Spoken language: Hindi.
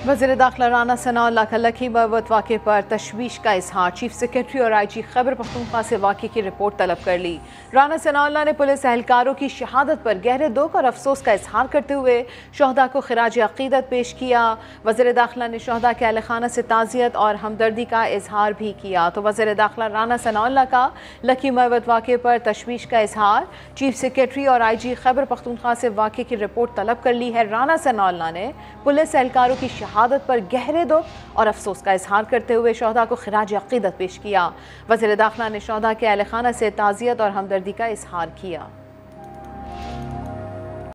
वज़ीर दाखिला राना सनाउल्लाह का लकी मरवत वाक़े पर तशवीश का इजहार। चीफ सेक्रेटरी और IG खैबर पख्तूनख्वा से वाक़े की रिपोर्ट तलब कर ली। राना सनाउल्लाह ने पुलिस एहलकारों की शहादत पर गहरे दुख और अफसोस का इजहार करते हुए शहदा को खिराज अक़ीदत पेश किया। वज़ीर दाखिला ने शहदा के अहल खाना से ताज़ियत और हमदर्दी का इजहार भी किया। तो वज़ीर दाखिला राना सनाउल्लाह का लकी मरवत वाक़े पर तशवीश का इजहार। चीफ सेक्रेटरी और IG खैबर पख्तूनख्वा से वाक़े की रिपोर्ट तलब कर ली है। राना सनाउल्लाह ने पुलिस एहलकारों की शहादत पर गहरे दुख और अफसोस का इजहार करते हुए शहदा को खिराज अक़ीदत पेश किया। वज़ीर दाखिला ने शहदा के अहल खाना से ताज़ियत और हमदर्दी का इजहार किया।